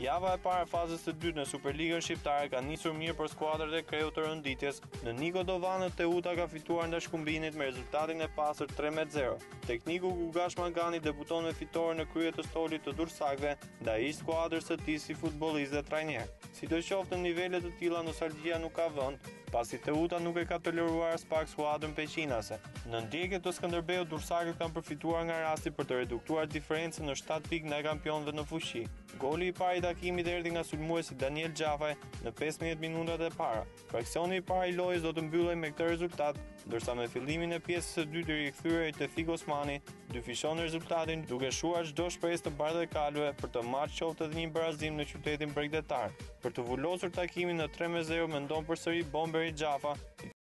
Java e parë fazës së dytë në Superligën shqiptare ka nisur mirë për skuadrat e kreut të rënditjes. Në Niko Dovanë, Teuta ka fituar ndaj Shkumbinit me rezultatin e pastër 3-0. Tekniku Gugash Mangani debuton me fitore në krye të stolit të dursakëve ndaj ish skuadrës së tij si futbollist dhe trajner. Sidoqoftë në nivele të tilla nostalgjia nuk ka vend, pasi Teuta nuk e ka toleruar as pak skuadrën peqinase. Në ndjekjet të Skënderbeut, dursakët kanë përfituar nga rasti për të reduktuar diferencën në 7 pikë ndaj kampionëve në fuqi. Goli i parë i takimit erdhi nga sulmuesi Daniel Gjafaj në 15 minutat e para. Fraksioni i parë i lojës do të mbyllej me këtë rezultat, ndërsa me fillimin e pjesës së dytë i rikthyer Tefik Osmani dyfishon rezultatin duke shuar çdo shpresë të bardhëkalëve për të marrë qoftë edhe një barazim në qytetin bregdetar. Për të vullosur takimin në 3-0 mendon përsëri bomberi Xhafa,